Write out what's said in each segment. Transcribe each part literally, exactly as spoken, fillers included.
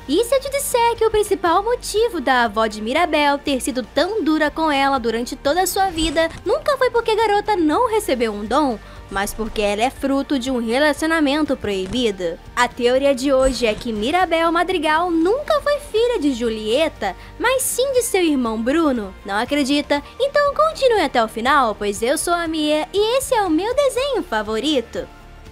E se eu te disser que o principal motivo da avó de Mirabel ter sido tão dura com ela durante toda a sua vida nunca foi porque a garota não recebeu um dom, mas porque ela é fruto de um relacionamento proibido? A teoria de hoje é que Mirabel Madrigal nunca foi filha de Julieta, mas sim de seu irmão Bruno. Não acredita? Então continue até o final, pois eu sou a Mia e esse é o meu desenho favorito.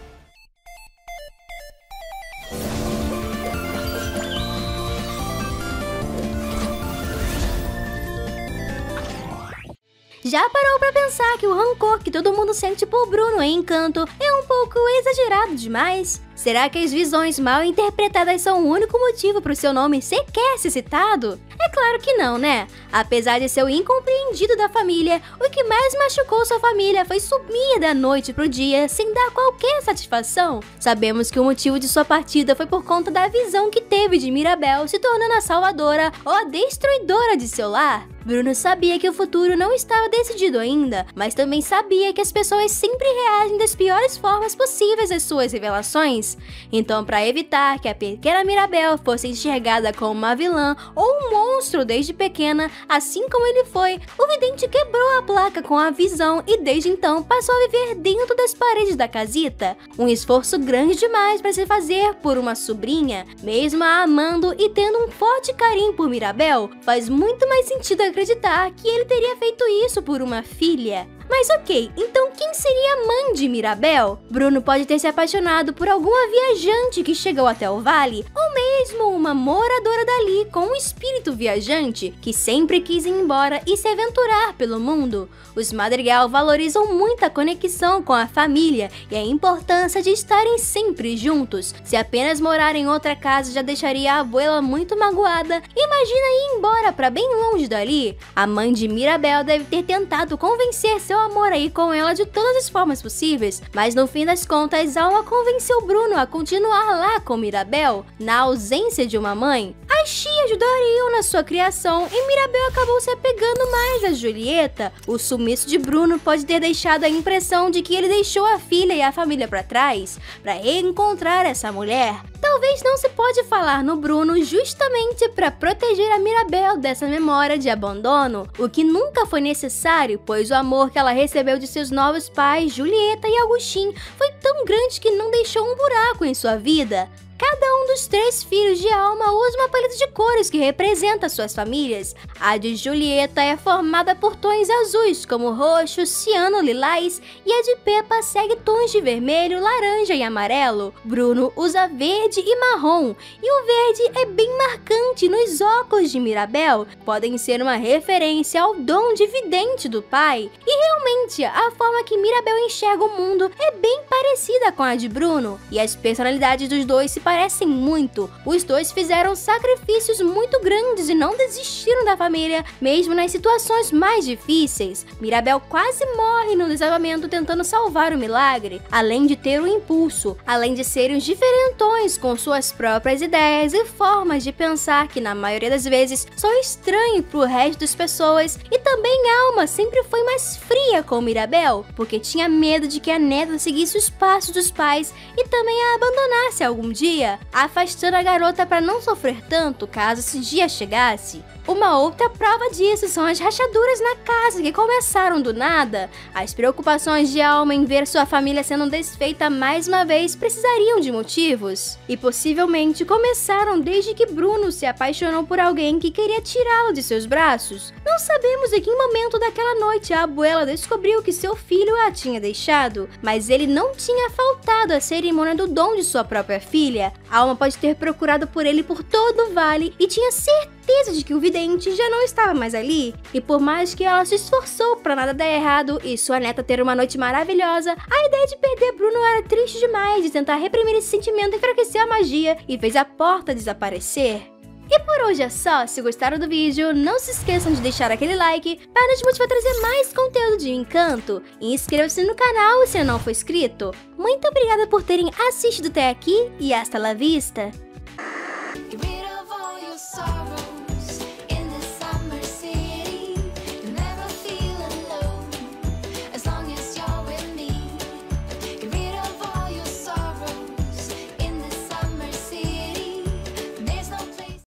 Já parou pra pensar que o rancor que todo mundo sente por Bruno em Encanto é um pouco exagerado demais? Será que as visões mal interpretadas são o único motivo para o seu nome sequer ser citado? É claro que não, né? Apesar de ser o incompreendido da família, o que mais machucou sua família foi sumir da noite pro dia sem dar qualquer satisfação. Sabemos que o motivo de sua partida foi por conta da visão que teve de Mirabel se tornando a salvadora ou a destruidora de seu lar. Bruno sabia que o futuro não estava decidido ainda, mas também sabia que as pessoas sempre reagem das piores formas possíveis às suas revelações. Então, para evitar que a pequena Mirabel fosse enxergada como uma vilã ou um monstro desde pequena, assim como ele foi, o vidente quebrou a placa com a visão e desde então passou a viver dentro das paredes da casita. Um esforço grande demais para se fazer por uma sobrinha, mesmo a amando e tendo um forte carinho por Mirabel, faz muito mais sentido acreditar que ele teria feito isso por uma filha. Mas ok, então quem seria a mãe de Mirabel? Bruno pode ter se apaixonado por alguma viajante que chegou até o vale, ou mesmo uma moradora dali com um espírito viajante que sempre quis ir embora e se aventurar pelo mundo. Os Madrigal valorizam muito a conexão com a família e a importância de estarem sempre juntos. Se apenas morar em outra casa já deixaria a abuela muito magoada, imagina ir embora para bem longe dali. A mãe de Mirabel deve ter tentado convencer seu amor aí com ela de todas as formas possíveis, mas no fim das contas, Alma convenceu Bruno a continuar lá com Mirabel. Na ausência de uma mãe, as Chia ajudariam na sua criação e Mirabel acabou se apegando mais a Julieta. O sumiço de Bruno pode ter deixado a impressão de que ele deixou a filha e a família para trás para reencontrar essa mulher. Talvez não se pode falar no Bruno justamente para proteger a Mirabel dessa memória de abandono, o que nunca foi necessário, pois o amor que ela recebeu de seus novos pais, Julieta e Agustin, foi tão grande que não deixou um buraco em sua vida. Cada um dos três filhos de Alma usa uma paleta de cores que representa suas famílias. A de Julieta é formada por tons azuis, como roxo, ciano, lilás, e a de Peppa segue tons de vermelho, laranja e amarelo. Bruno usa verde e marrom, e o verde é bem marcante nos óculos de Mirabel. Podem ser uma referência ao dom de vidente do pai. E realmente, a forma que Mirabel enxerga o mundo é bem parecida com a de Bruno, e as personalidades dos dois se parecem muito. Os dois fizeram sacrifícios muito grandes e não desistiram da família, mesmo nas situações mais difíceis. Mirabel quase morre no desabamento tentando salvar o milagre, além de ter o impulso, além de serem os diferentões com suas próprias ideias e formas de pensar que na maioria das vezes são estranhos pro resto das pessoas. E também Alma sempre foi mais fria com Mirabel, porque tinha medo de que a neta seguisse os passos dos pais e também a abandonasse algum dia, afastando a garota para não sofrer tanto caso esse dia chegasse. Uma outra prova disso são as rachaduras na casa que começaram do nada. As preocupações de Alma em ver sua família sendo desfeita mais uma vez precisariam de motivos. E possivelmente começaram desde que Bruno se apaixonou por alguém que queria tirá-lo de seus braços. Não sabemos em que momento daquela noite a abuela descobriu que seu filho a tinha deixado, mas ele não tinha faltado à cerimônia do dom de sua própria filha. Alma pode ter procurado por ele por todo o vale e tinha certeza de que o vidente já não estava mais ali. E por mais que ela se esforçou para nada dar errado e sua neta ter uma noite maravilhosa, a ideia de perder Bruno era triste demais de tentar reprimir esse sentimento, enfraquecer a magia e fez a porta desaparecer. E por hoje é só. Se gostaram do vídeo, não se esqueçam de deixar aquele like para nos motivar a trazer mais conteúdo de Encanto. E inscreva-se no canal se não for inscrito. Muito obrigada por terem assistido até aqui e hasta la vista!